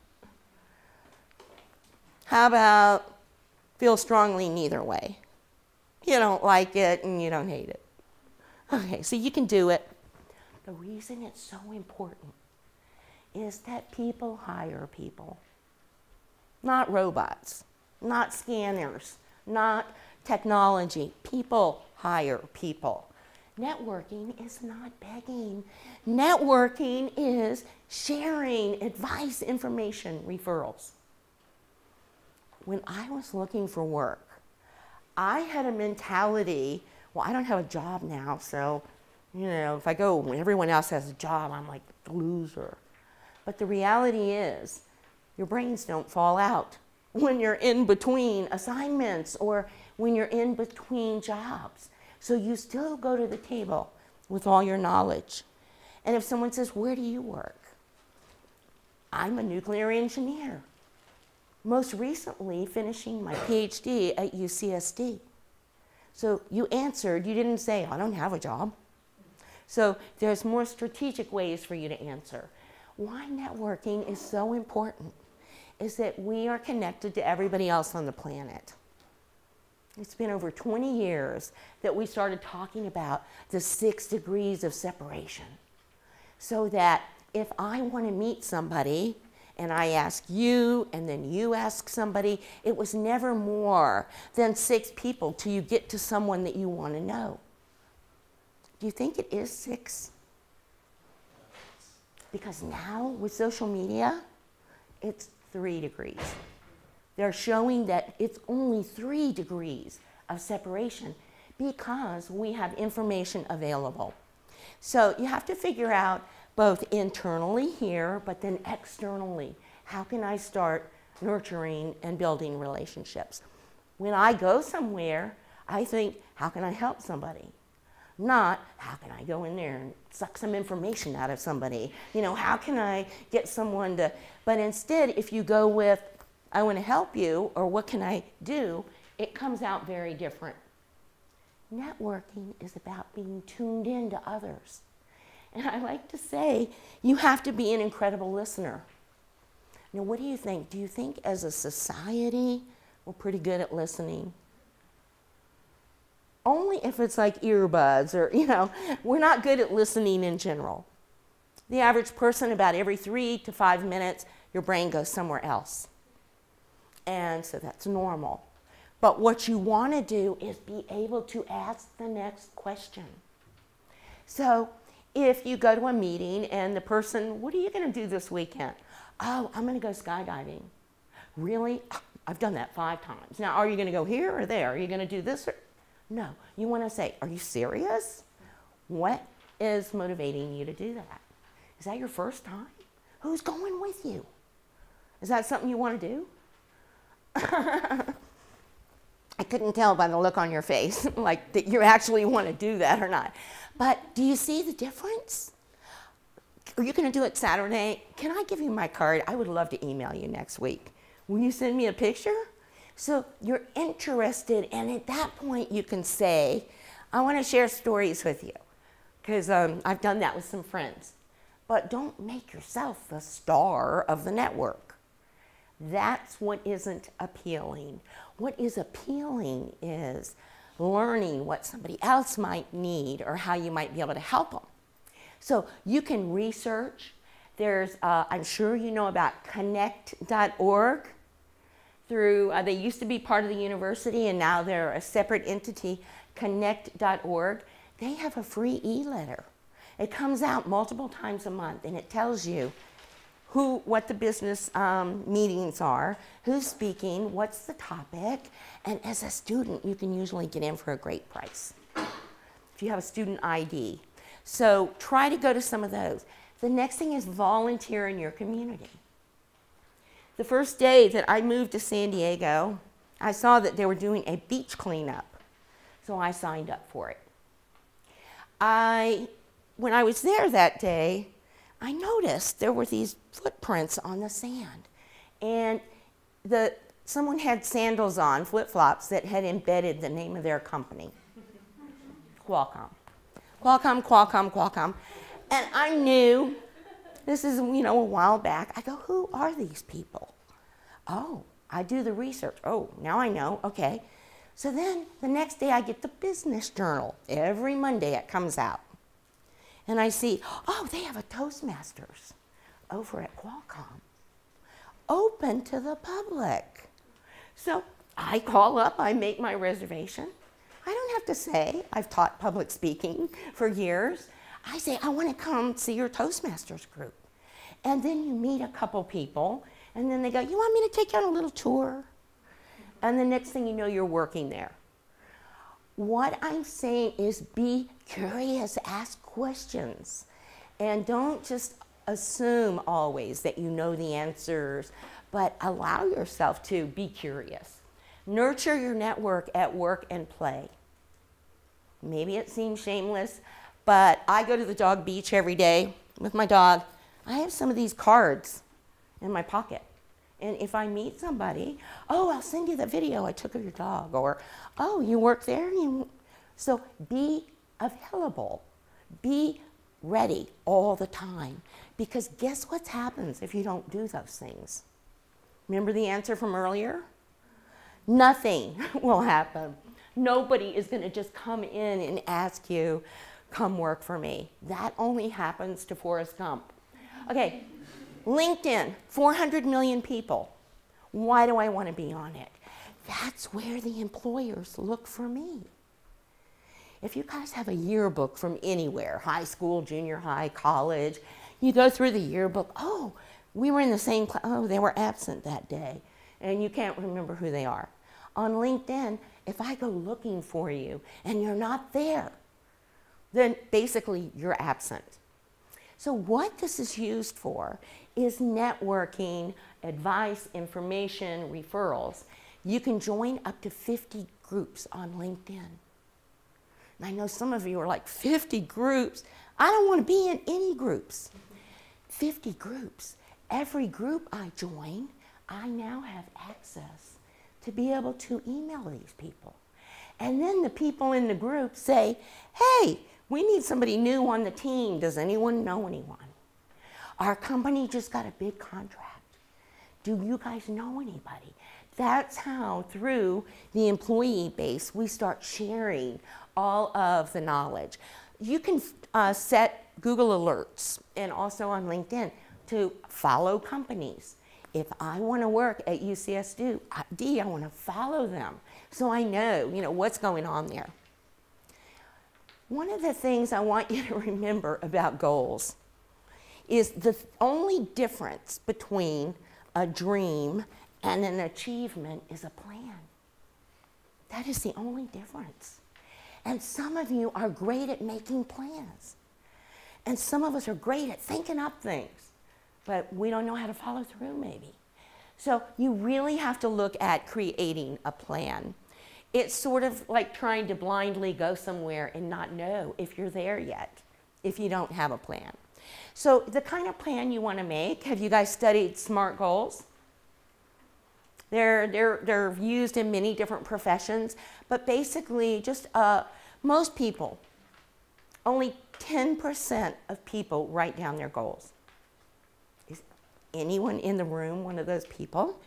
How about feel strongly neither way? You don't like it and you don't hate it. Okay, so you can do it. The reason it's so important is that people hire people, not robots, not scanners, not technology. People hire people. Networking is not begging. Networking is sharing advice, information, referrals. When I was looking for work, I had a mentality, well, I don't have a job now, so, you know, if I go when everyone else has a job, I'm like the loser. But the reality is, your brains don't fall out when you're in between assignments or when you're in between jobs. So you still go to the table with all your knowledge. And if someone says, where do you work? I'm a nuclear engineer. Most recently finishing my PhD at U C S D. So you answered, you didn't say, I don't have a job. So there's more strategic ways for you to answer. Why networking is so important is that we are connected to everybody else on the planet. It's been over twenty years that we started talking about the six degrees of separation. So that if I want to meet somebody and I ask you and then you ask somebody, it was never more than six people till you get to someone that you want to know. Do you think it is six? Because now with social media, it's three degrees. They're showing that it's only three degrees of separation because we have information available. So you have to figure out both internally here, but then externally. How can I start nurturing and building relationships? When I go somewhere, I think, how can I help somebody? Not, how can I go in there and suck some information out of somebody? You know, how can I get someone to, but instead, if you go with, I want to help you, or what can I do, it comes out very different. Networking is about being tuned in to others. And I like to say, you have to be an incredible listener. Now, what do you think? Do you think as a society, we're pretty good at listening? Only if it's like earbuds or, you know, we're not good at listening in general. The average person, about every three to five minutes, your brain goes somewhere else. And so that's normal. But what you want to do is be able to ask the next question. So if you go to a meeting and the person, what are you going to do this weekend? Oh, I'm going to go skydiving. Really? I've done that five times. Now, are you going to go here or there? Are you going to do this? Or? No. You want to say, are you serious? What is motivating you to do that? Is that your first time? Who's going with you? Is that something you want to do? I couldn't tell by the look on your face, like that you actually want to do that or not. But do you see the difference? Are you going to do it Saturday? Can I give you my card? I would love to email you next week. Will you send me a picture? So you're interested, and at that point you can say, I want to share stories with you, because um, I've done that with some friends. But don't make yourself the star of the network. That's what isn't appealing. What is appealing is learning what somebody else might need or how you might be able to help them. So you can research. There's, uh, I'm sure you know about connect dot org. Through, uh, they used to be part of the university and now they're a separate entity, connect dot org. They have a free e-letter. It comes out multiple times a month and it tells you who, what the business um, meetings are, who's speaking, what's the topic, and as a student, you can usually get in for a great price if you have a student I D. So try to go to some of those. The next thing is volunteer in your community. The first day that I moved to San Diego, I saw that they were doing a beach cleanup, so I signed up for it. I, when I was there that day, I noticed there were these footprints on the sand, and the, someone had sandals on, flip-flops, that had embedded the name of their company, Qualcomm. Qualcomm, Qualcomm, Qualcomm. And I knew, this is, you know, a while back, I go, who are these people? Oh, I do the research. Oh, now I know, okay. So then the next day I get the business journal. Every Monday it comes out. and I see, oh, they have a Toastmasters over at Qualcomm, open to the public. So I call up, I make my reservation. I don't have to say, I've taught public speaking for years. I say, I want to come see your Toastmasters group. And then you meet a couple people, and then they go, you want me to take you on a little tour? And the next thing you know, you're working there. What I'm saying is be curious, ask questions, and don't just assume always that you know the answers, but allow yourself to be curious. Nurture your network at work and play. Maybe it seems shameless, but I go to the dog beach every day with my dog. I have some of these cards in my pocket. And if I meet somebody, oh, I'll send you the video I took of your dog, or, oh, you work there? You... So be available. Be ready all the time. Because guess what happens if you don't do those things? Remember the answer from earlier? Nothing will happen. Nobody is going to just come in and ask you, come work for me. That only happens to Forrest Gump. Okay, LinkedIn, four hundred million people. Why do I want to be on it? That's where the employers look for me. If you guys have a yearbook from anywhere, high school, junior high, college, you go through the yearbook, oh, we were in the same class, oh, they were absent that day, and you can't remember who they are. On LinkedIn, if I go looking for you and you're not there, then basically you're absent. So what this is used for is networking, advice, information, referrals. You can join up to fifty groups on LinkedIn. And I know some of you are like, fifty groups? I don't want to be in any groups. fifty groups. Every group I join, I now have access to be able to email these people. And then the people in the group say, hey, we need somebody new on the team. Does anyone know anyone? Our company just got a big contract. Do you guys know anybody? That's how, through the employee base, we start sharing all of the knowledge. You can uh, set Google Alerts and also on LinkedIn to follow companies. If I want to work at U C S D, I want to follow them so I know, you know, what's going on there. One of the things I want you to remember about goals is the only difference between a dream and an achievement is a plan. That is the only difference. And some of you are great at making plans. And some of us are great at thinking up things, but we don't know how to follow through maybe. So you really have to look at creating a plan. It's sort of like trying to blindly go somewhere and not know if you're there yet, if you don't have a plan. So the kind of plan you want to make, have you guys studied SMART goals? They're, they're, they're used in many different professions, but basically just uh, most people, only ten percent of people write down their goals. Is anyone in the room one of those people?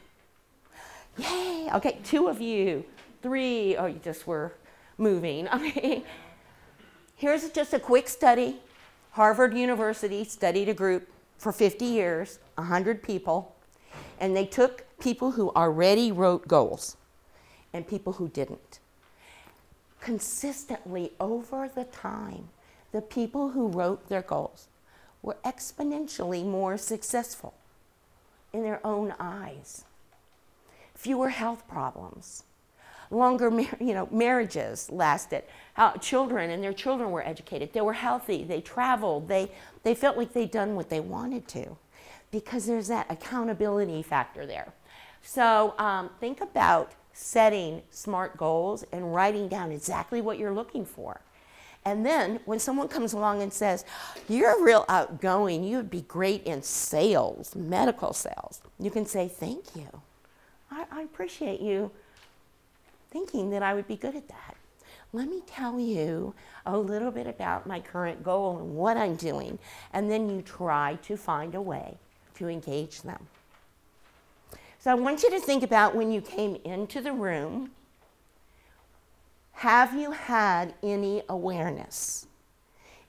Yay, okay, two of you. Three, oh, you just were moving. Okay. Here's just a quick study. Harvard University studied a group for fifty years, one hundred people, and they took people who already wrote goals and people who didn't. Consistently over the time, the people who wrote their goals were exponentially more successful in their own eyes. Fewer health problems. Longer, you know, marriages lasted. How children and their children were educated. They were healthy. They traveled. They, they felt like they'd done what they wanted to, because there's that accountability factor there. So um, think about setting SMART goals and writing down exactly what you're looking for. And then when someone comes along and says, you're real outgoing, you would be great in sales, medical sales, you can say, thank you. I, I appreciate you thinking that I would be good at that. Let me tell you a little bit about my current goal and what I'm doing, and then you try to find a way to engage them. So I want you to think about when you came into the room, have you had any awareness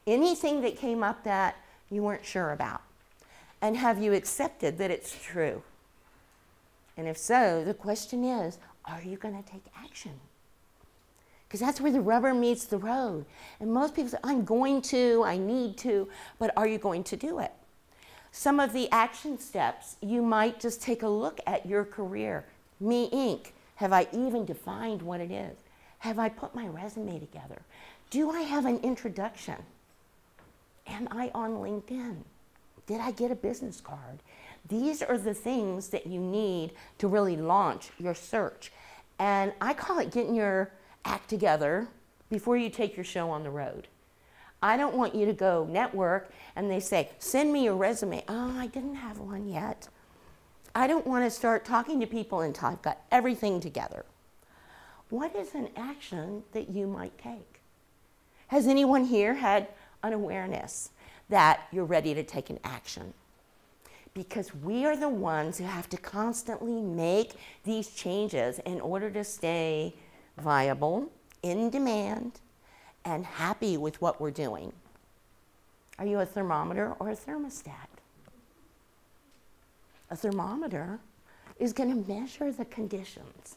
Anything that came up that you weren't sure about? And have you accepted that it's true? And if so, the question is, are you going to take action? Because that's where the rubber meets the road. And most people say, I'm going to, I need to, but are you going to do it? Some of the action steps, you might just take a look at your career. Me Incorporated. Have I even defined what it is? Have I put my resume together? Do I have an introduction? Am I on LinkedIn? Did I get a business card? These are the things that you need to really launch your search. And I call it getting your act together before you take your show on the road. I don't want you to go network and they say, send me your resume. Oh, I didn't have one yet. I don't want to start talking to people until I've got everything together. What is an action that you might take? Has anyone here had an awareness that you're ready to take an action? Because we are the ones who have to constantly make these changes in order to stay viable, in demand, and happy with what we're doing. Are you a thermometer or a thermostat? A thermometer is going to measure the conditions.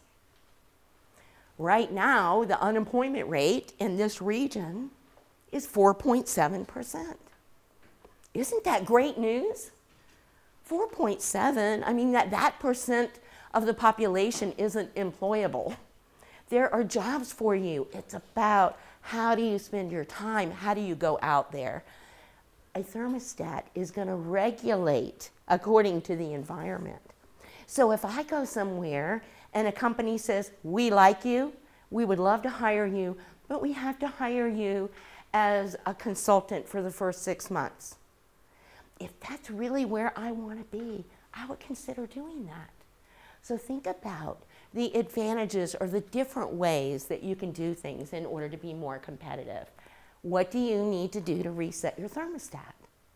Right now, the unemployment rate in this region is four point seven percent. Isn't that great news? four point seven, I mean, that, that percent of the population isn't employable. There are jobs for you. It's about how do you spend your time? How do you go out there? A thermostat is going to regulate according to the environment. So if I go somewhere and a company says, we like you, we would love to hire you, but we have to hire you as a consultant for the first six months. If that's really where I want to be, I would consider doing that. So think about the advantages or the different ways that you can do things in order to be more competitive. What do you need to do to reset your thermostat?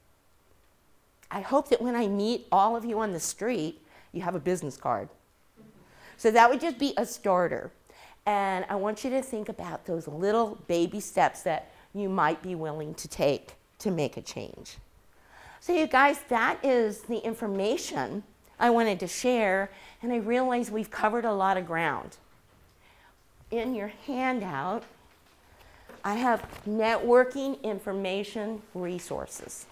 I hope that when I meet all of you on the street, you have a business card. So that would just be a starter. And I want you to think about those little baby steps that you might be willing to take to make a change. So you guys, that is the information I wanted to share, and I realize we've covered a lot of ground. In your handout, I have networking information resources.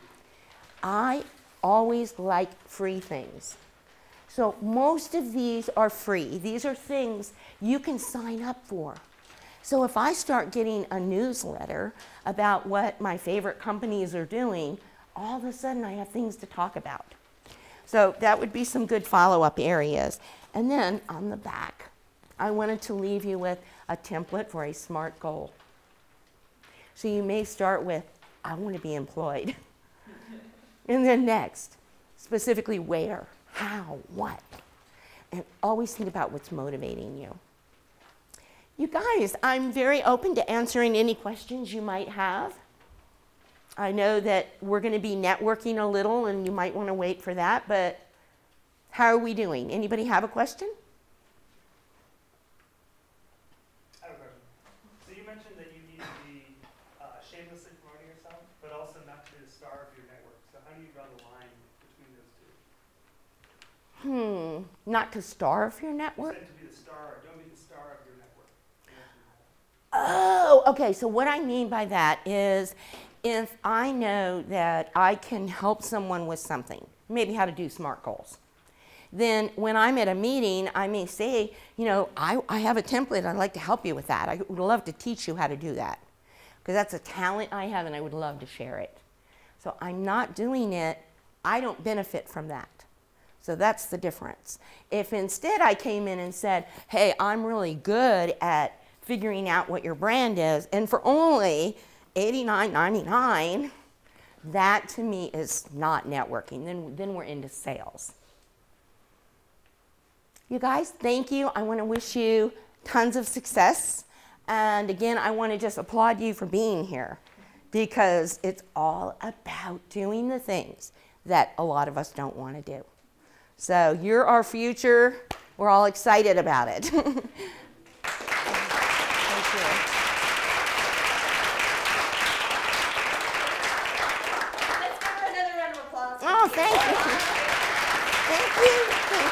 I always like free things. So most of these are free. These are things you can sign up for. So if I start getting a newsletter about what my favorite companies are doing, all of a sudden I have things to talk about. So that would be some good follow-up areas. And then on the back, I wanted to leave you with a template for a SMART goal. So you may start with, I want to be employed. And then next, specifically where, how, what. And always think about what's motivating you. You guys, I'm very open to answering any questions you might have. I know that we're going to be networking a little and you might want to wait for that, but how are we doing? Anybody have a question? I have a question. So you mentioned that you need to be uh, shamelessly promoting yourself, but also not to be the star of your network. So how do you draw the line between those two? Hmm, not to starve your You network? said to be the star, don't be the star of your network. You mentioned that. Oh, okay, so what I mean by that is if I know that I can help someone with something, maybe how to do SMART goals, then when I'm at a meeting, I may say, you know, I, I have a template, I'd like to help you with that. I would love to teach you how to do that, because that's a talent I have and I would love to share it. So I'm not doing it, I don't benefit from that. So that's the difference. If instead I came in and said, hey, I'm really good at figuring out what your brand is, and for only eighty-nine ninety-nine, that to me is not networking. Then, then we're into sales. You guys, thank you. I want to wish you tons of success. And again, I want to just applaud you for being here, because it's all about doing the things that a lot of us don't want to do. So you're our future. We're all excited about it. Thank you.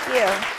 you.